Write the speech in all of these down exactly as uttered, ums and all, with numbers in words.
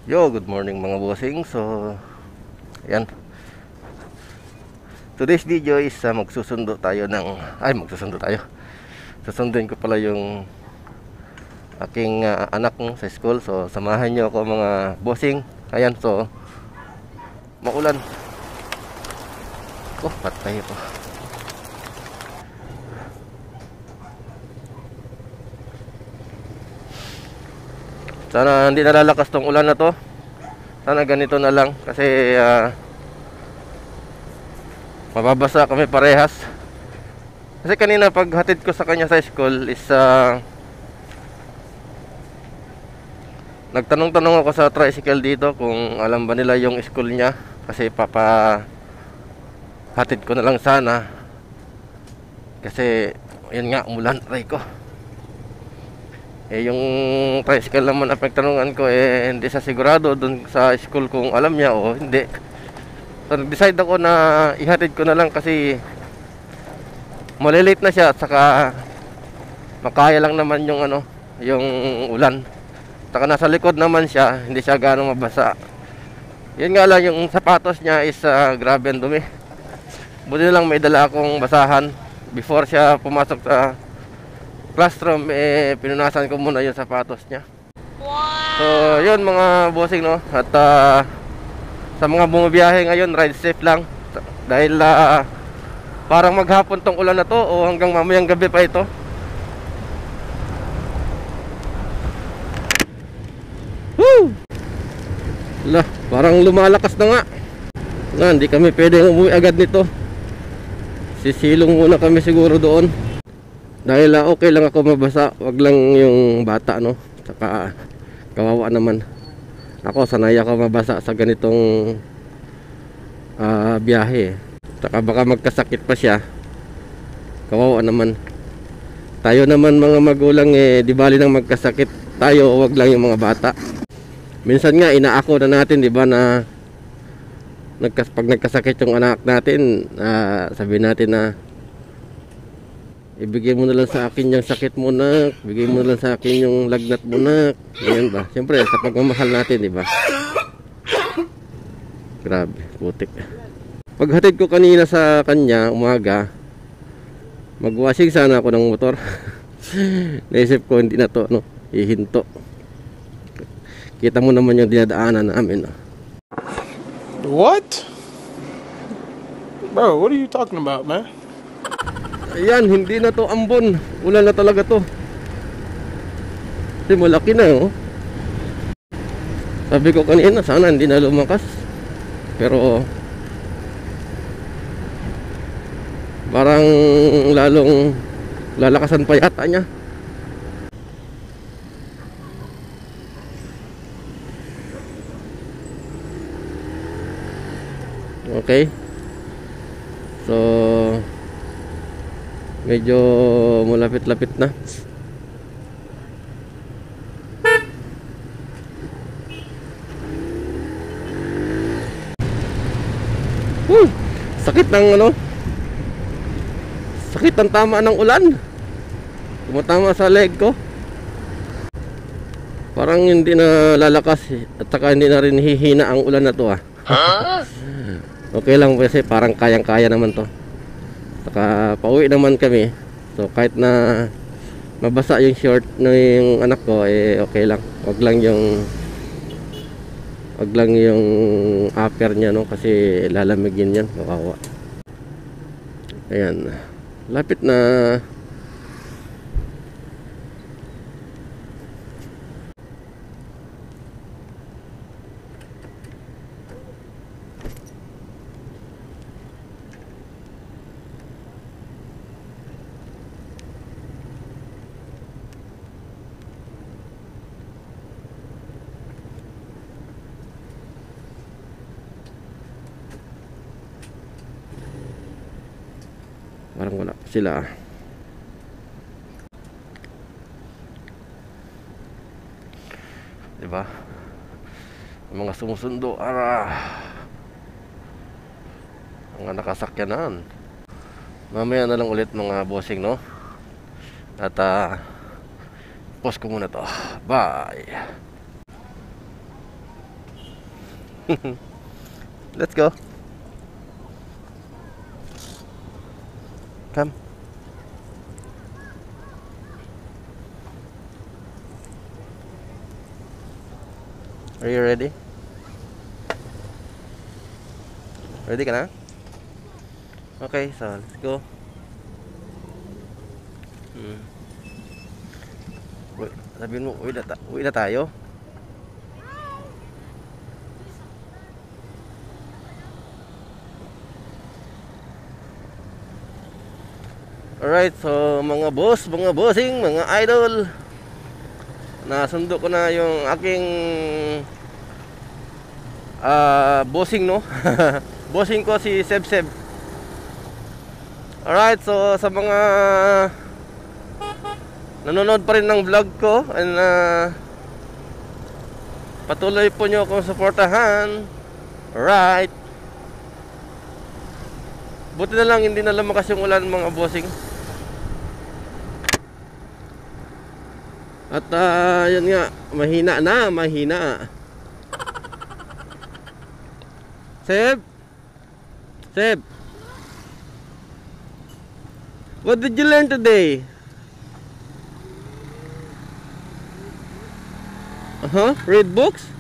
Yo, good morning mga bossing. So, yan. Today's video is uh, magsusundo tayo ng ay magsusundo tayo. Susundin ko pala yung aking uh, anak sa school. So, samahan niyo ako mga bossing. Ayan, so maulan. Oh, patay ito. Sana hindi nalalakas tong ulan na to. Sana ganito na lang kasi uh, mababasa kami parehas. Kasi kanina pag hatid ko sa kanya sa school is uh, nagtanong-tanong ako sa tricycle dito kung alam ba nila yung school niya. Kasi papa hatid ko na lang sana. Kasi yun nga, umulan, aray ko. Eh yung tricycle naman ang pagtanungan ko eh hindi sa sigurado dun sa school kung alam niya o hindi. So nag-decide ako na ihatid ko na lang kasi malilate na siya at saka makaya lang naman yung ano, yung ulan. Saka nasa likod naman siya, hindi siya ganong mabasa. Yun nga lang, yung sapatos niya is uh, grabe ang dumi. Buti na lang may dala akong basahan before siya pumasok sa classroom, eh pinunasan ko muna yung sapatos niya. Wow! So yun mga bossing, no. At uh, sa mga bumabiyahe ngayon, ride safe lang. Dahil uh, parang maghapon tong ulan na to o hanggang mamayang gabi pa ito. Woo! Lah, parang lumalakas na nga. Nga, hindi kami pwedeng umuwi agad nito. Sisilong muna kami siguro doon. Dahil uh, okay lang ako mabasa, wag lang yung bata, no. Saka kawawa naman. Ako sanay ako mabasa sa ganitong uh, biyahe. Saka baka magkasakit pa siya. Kawawa naman. Tayo naman mga magulang eh, di bali nang magkasakit tayo, wag lang yung mga bata. Minsan nga inaako na natin, di ba, na nagkas pag nagkasakit yung anak natin, uh, sabihin natin na ibigay mo na lang sa akin yung sakit mo, nak. Ibigay mo na lang sa akin yung lagnat mo, nak. Ganyan ba? Siyempre, sa pagmamahal natin, di ba? Grabe, putik. Paghatid ko kanina sa kanya, umaga, magwashing sana ako ng motor. Naisip ko, hindi na to, no? Ihinto. Kita mo naman yung dinadaanan namin, no? What? Bro, what are you talking about, man? Ayan, hindi na to ambon. Ulan na talaga to. Kasi malaki na, oh. Sabi ko kanina, sana hindi na lumakas. Pero parang lalong lalakasan pa yata niya. Okay. So medyo malapit-lapit na. Hmm, sakit ng ano? Sakit ang tama ng ulan. Tumatama sa leg ko. Parang hindi na lalakas at saka hindi na rin hihina ang ulan na to, ah. Okay lang kasi parang kayang-kaya naman to. Saka pauwi naman kami. So kahit na mabasa yung short ng anak ko, eh okay lang. Wag lang yung wag lang yung upper niya, no, kasi lalamigin yan, kawawa. Ayan. Lapit na. Parang wala pa sila. Diba? Mga sumusundo, ara. Mga nakasakyanan. Mamaya na lang ulit mga bossing, no? At uh, post ko muna to. Bye. Let's go. Come. Are you ready? Ready ka na? Okay, so let's go. Hmm. Uy, sabihin mo, uwi na, ta uwi na tayo. Alright, so mga boss, mga bossing, mga idol, nasundo ko na yung aking uh, bossing, no? Bossing ko si Seb Seb. Alright, so sa mga nanonood pa rin ng vlog ko, and uh, patuloy po nyo akong suportahan. Alright, buti na lang hindi na lumakas yung ulan, mga bossing. At uh, yun nga, mahina na, mahina. Seb? Seb? What did you learn today? Uh-huh, read books?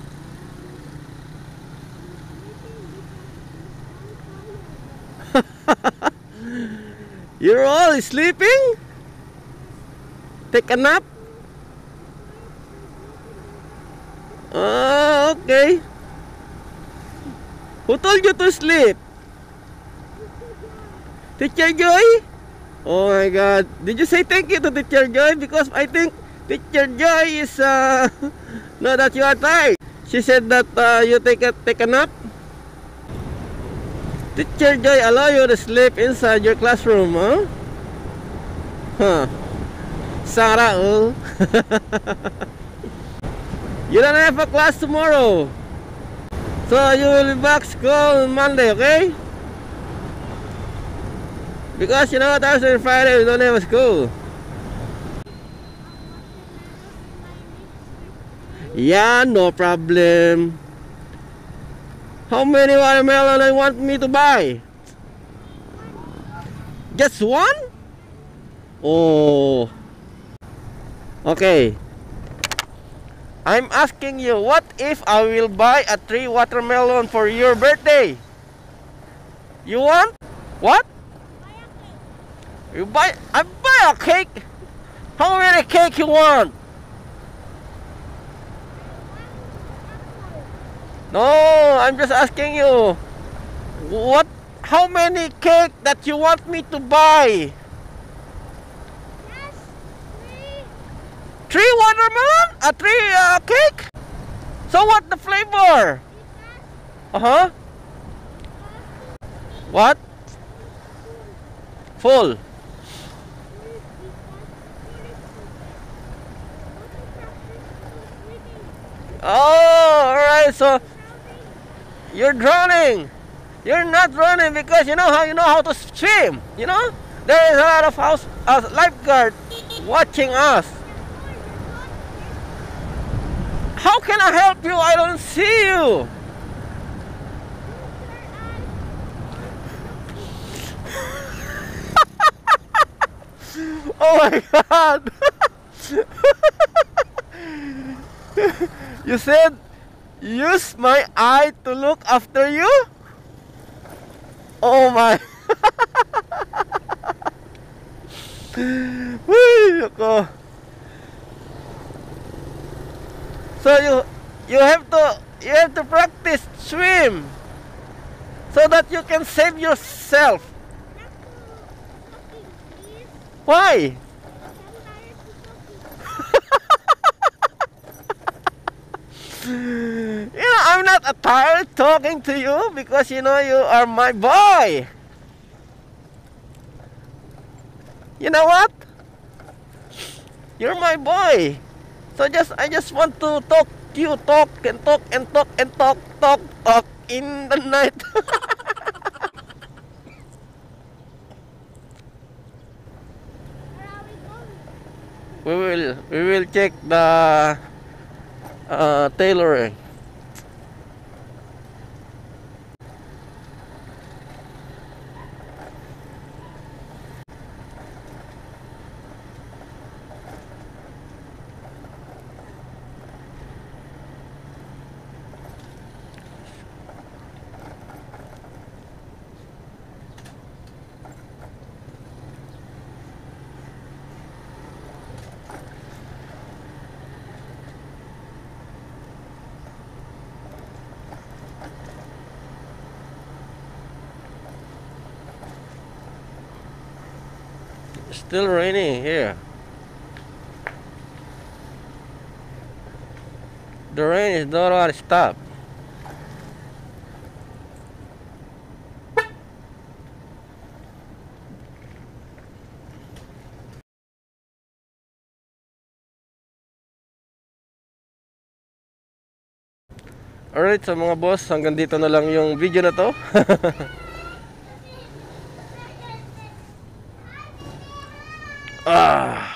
You're all sleeping? Take a nap? Ah, okay. Who told you to sleep? Teacher Joy? Oh my God. Did you say thank you to Teacher Joy? Because I think Teacher Joy is uh know that you are tired. She said that uh, you take a take a nap. Teacher Joy allow you to sleep inside your classroom, huh? Huh. Sarah, oh. You don't have a class tomorrow, so you will be back school on Monday, okay? Because you know Thursday and Friday we don't have a school. Yeah, no problem. How many watermelon I want me to buy? Just one? Oh. Okay. I'm asking you, what if I will buy a three watermelon for your birthday? You want? What? You buy? I buy a cake? How many cake you want? No, I'm just asking you. What? How many cake that you want me to buy? Three watermelon? A three uh, cake? So what the flavor? Uh-huh. What? Full. Oh, alright, so you're drowning. You're not drowning because you know how you know how to swim. You know? There is a lot of house uh, lifeguard watching us. How can I help you? I don't see you. Oh my God. You said use my eye to look after you? Oh my. Uy, ako. So you you have to you have to practice swim so that you can save yourself. Why? You know, I'm not tired talking to you because you know you are my boy. You know what? You're my boy. So just I just want to talk to you, talk and talk and talk and talk, talk, talk in the night. we will we will check the uh, tailoring. Still raining here. The rain is not gonna stop. Alright, so mga boss, hanggang dito na lang yung video na to. Ah.